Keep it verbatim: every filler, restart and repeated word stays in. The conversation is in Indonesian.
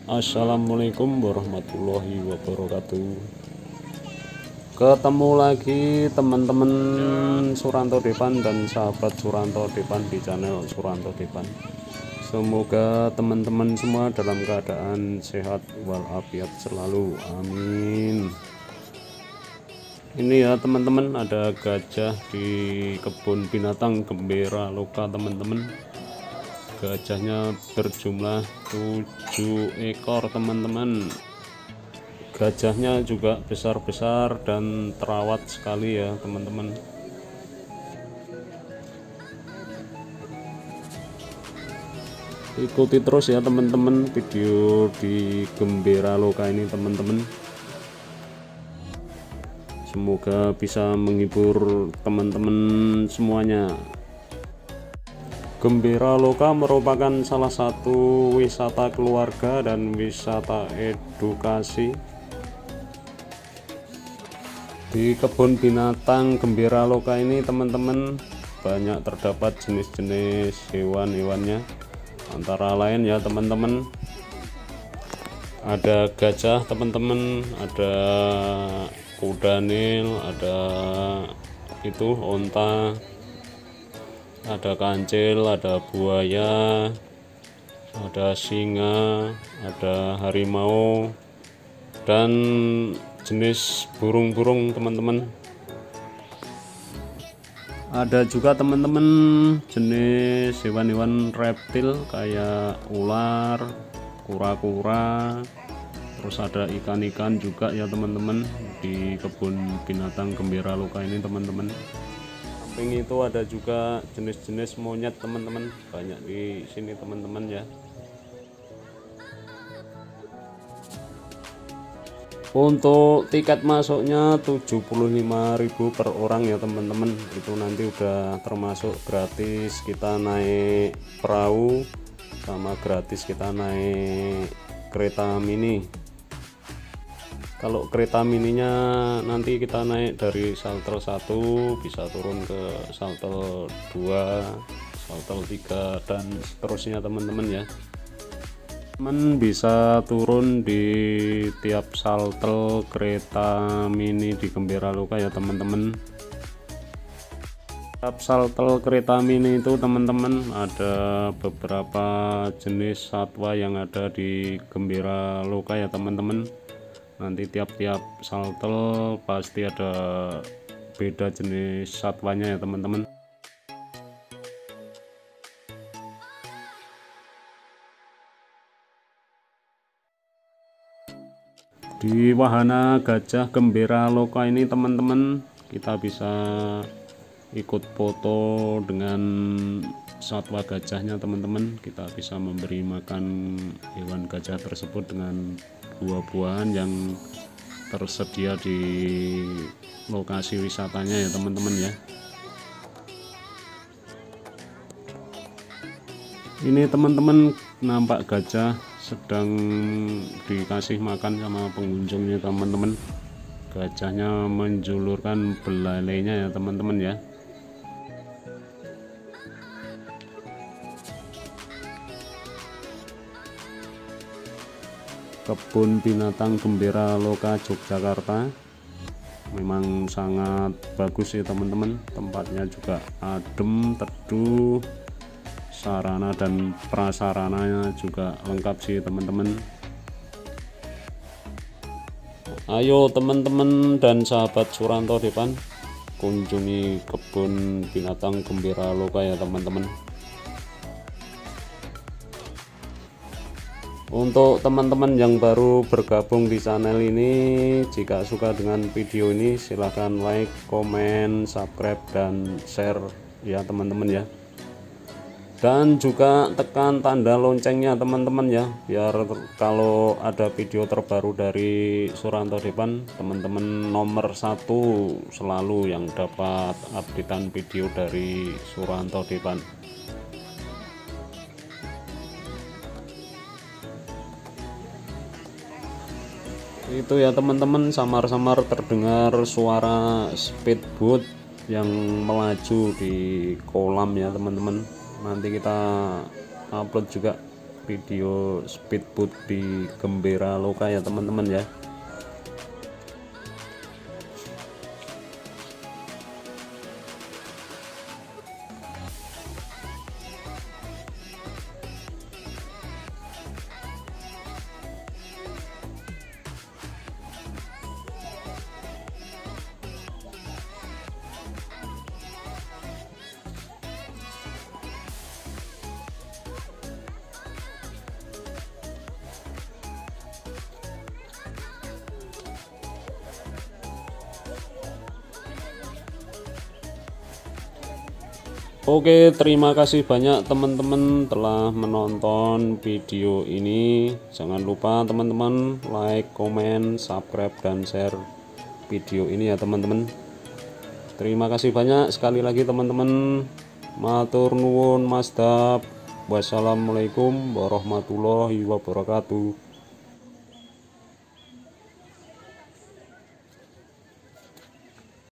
Assalamualaikum warahmatullahi wabarakatuh. Ketemu lagi teman-teman Suranto Depan dan sahabat Suranto Depan di channel Suranto Depan. Semoga teman-teman semua dalam keadaan sehat walafiat selalu, amin. Ini ya teman-teman, ada gajah di kebun binatang Gembira Loka teman-teman. Gajahnya berjumlah tujuh ekor teman-teman. Gajahnya juga besar-besar dan terawat sekali ya teman-teman. Ikuti terus ya teman-teman video di Gembira Loka ini teman-teman. Semoga bisa menghibur teman-teman semuanya. Gembira Loka merupakan salah satu wisata keluarga dan wisata edukasi. Di kebun binatang Gembira Loka ini teman-teman banyak terdapat jenis-jenis hewan-hewannya, antara lain ya teman-teman, ada gajah teman-teman, ada kuda nil, ada itu onta, ada kancil, ada buaya, ada singa, ada harimau, dan jenis burung-burung teman-teman. Ada juga teman-teman jenis hewan-hewan reptil kayak ular, kura-kura, terus ada ikan-ikan juga ya teman-teman di kebun binatang Gembira Loka ini teman-teman. Samping itu ada juga jenis-jenis monyet teman-teman, banyak di sini teman-teman ya. Untuk tiket masuknya tujuh puluh lima ribu per orang ya teman-teman. Itu nanti udah termasuk gratis kita naik perahu sama gratis kita naik kereta mini. Kalau kereta mininya nanti kita naik dari saltel satu bisa turun ke saltel dua, saltel tiga, dan seterusnya teman-teman ya. Teman bisa turun di tiap saltel kereta mini di Gembira Loka ya teman-teman. Tiap saltel kereta mini itu teman-teman ada beberapa jenis satwa yang ada di Gembira Loka ya teman-teman. Nanti tiap-tiap saltel pasti ada beda jenis satwanya ya teman-teman. Di wahana gajah Gembira Loka ini teman-teman kita bisa ikut foto dengan satwa gajahnya teman-teman. Kita bisa memberi makan hewan gajah tersebut dengan buah-buahan yang tersedia di lokasi wisatanya ya teman-teman ya. Ini teman-teman nampak gajah sedang dikasih makan sama pengunjungnya teman-teman. Gajahnya menjulurkan belalainya ya teman-teman ya. Kebun binatang Gembira Loka Yogyakarta memang sangat bagus ya teman-teman. Tempatnya juga adem, teduh, sarana dan prasarananya juga lengkap sih teman-teman. Ayo teman-teman dan sahabat Suranto Depan, kunjungi kebun binatang Gembira Loka ya teman-teman. Untuk teman-teman yang baru bergabung di channel ini, jika suka dengan video ini silahkan like, komen, subscribe, dan share ya teman-teman ya. Dan juga tekan tanda loncengnya teman-teman ya, biar kalau ada video terbaru dari Suranto Depan, teman-teman nomor satu selalu yang dapat updatean video dari Suranto Depan. Itu ya teman-teman, samar-samar terdengar suara speedboat yang melaju di kolam ya teman-teman. Nanti kita upload juga video speedboat di Gembira Loka ya teman-teman ya. Oke, terima kasih banyak teman-teman telah menonton video ini. Jangan lupa teman-teman like, komen, subscribe, dan share video ini ya teman-teman. Terima kasih banyak sekali lagi teman-teman. Matur nuwun masdap. Wassalamualaikum warahmatullahi wabarakatuh.